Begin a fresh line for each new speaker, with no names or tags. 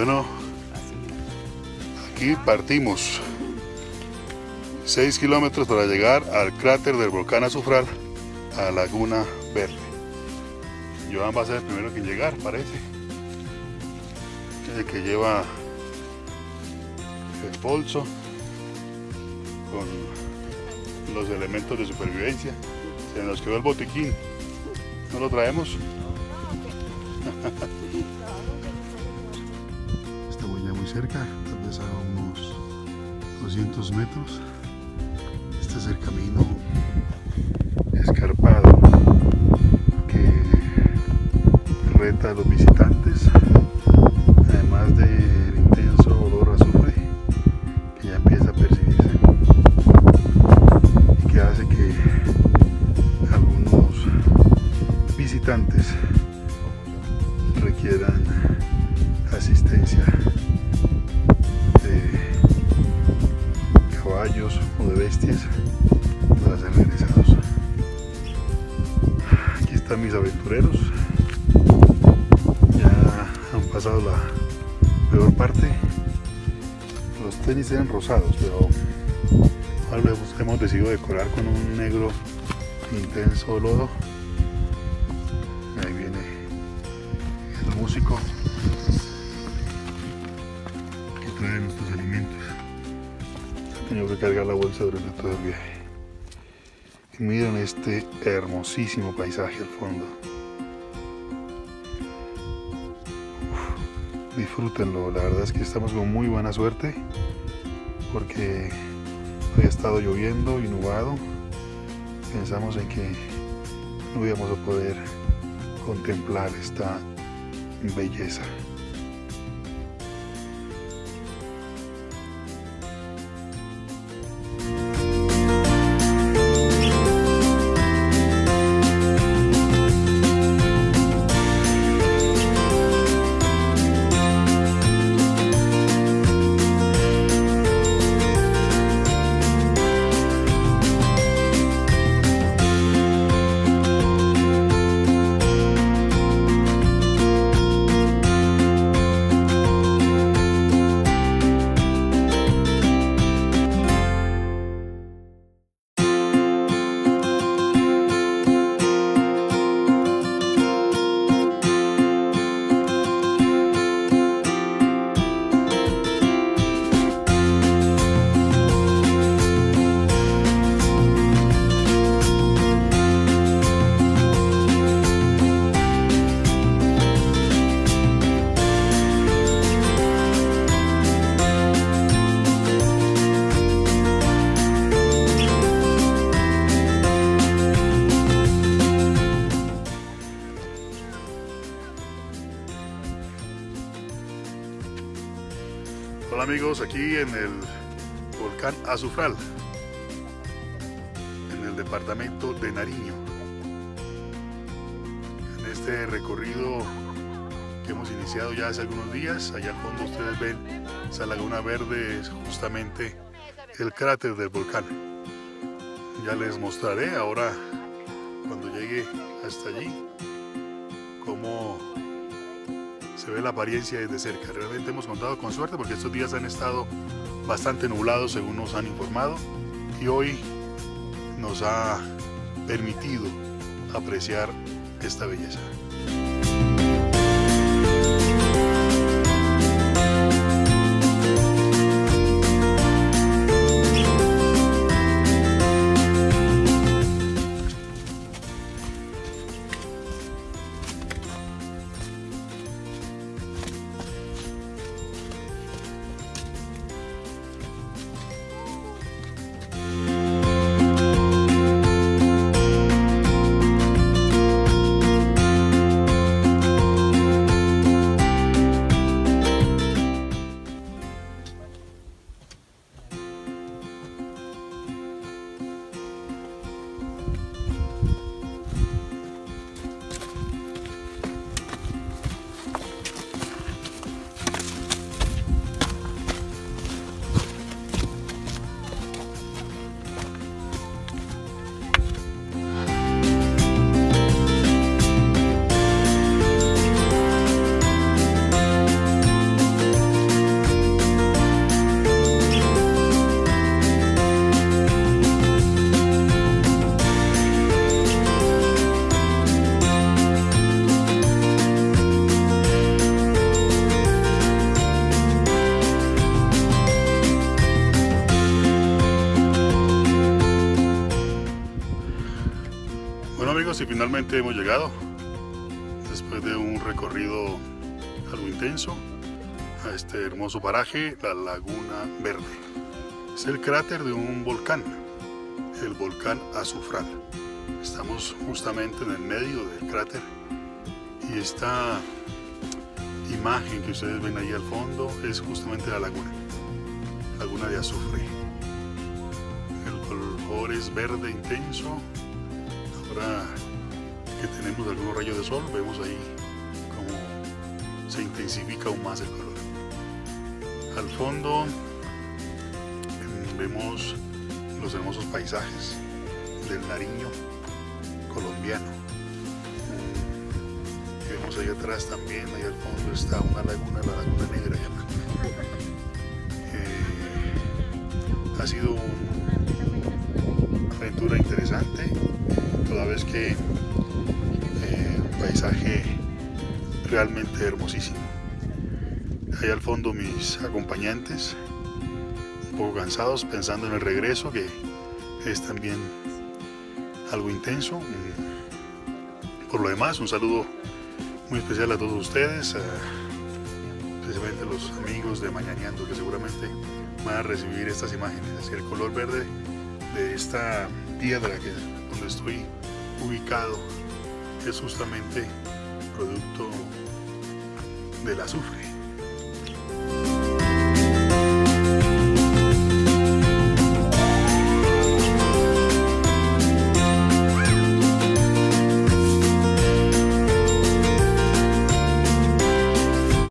Bueno, aquí partimos 6 kilómetros para llegar al cráter del volcán Azufral, a Laguna Verde. Joan va a ser el primero que llegar, parece. El que lleva el bolso con los elementos de supervivencia. Se nos quedó el botiquín. ¿No lo traemos? Estamos ya muy cerca, tal vez a unos 200 metros. Este es el camino escarpado que reta a los visitantes, además del intenso olor a azufre que ya empieza a percibirse y que hace que algunos visitantes requieran asistencia de caballos o de bestias para ser regresados. Aquí están mis aventureros, ya han pasado la peor parte. Los tenis eran rosados, pero ahora hemos decidido decorar con un negro intenso lodo. Ahí viene el músico que trae nuestros alimentos. He tenido que cargar la bolsa durante todo el viaje. Y miren este hermosísimo paisaje al fondo. Disfrútenlo, la verdad es que estamos con muy buena suerte porque hoy ha estado lloviendo y nublado. Pensamos en que no íbamos a poder contemplar esta belleza. Hola amigos, aquí en el volcán Azufral, en el departamento de Nariño. En este recorrido que hemos iniciado ya hace algunos días, allá al fondo ustedes ven esa laguna verde, es justamente el cráter del volcán. Ya les mostraré ahora, cuando llegue hasta allí, cómo se ve la apariencia desde cerca. Realmente hemos contado con suerte porque estos días han estado bastante nublados según nos han informado, y hoy nos ha permitido apreciar esta belleza. Finalmente hemos llegado, después de un recorrido algo intenso, a este hermoso paraje, la Laguna Verde. Es el cráter de un volcán, el volcán Azufral. Estamos justamente en el medio del cráter y esta imagen que ustedes ven ahí al fondo es justamente la laguna de azufre. El color es verde intenso. Ahora que tenemos algunos rayos de sol, vemos ahí cómo se intensifica aún más el color. Al fondo vemos los hermosos paisajes del Nariño colombiano. Vemos ahí atrás también, ahí al fondo está una laguna, la Laguna Negra. Ha sido una aventura interesante, toda vez que un paisaje realmente hermosísimo. Ahí al fondo mis acompañantes, un poco cansados, pensando en el regreso, que es también algo intenso. Por lo demás, un saludo muy especial a todos ustedes, especialmente a los amigos de Mañaneando, que seguramente van a recibir estas imágenes. Así el color verde de esta piedra donde estoy ubicado es justamente producto del azufre.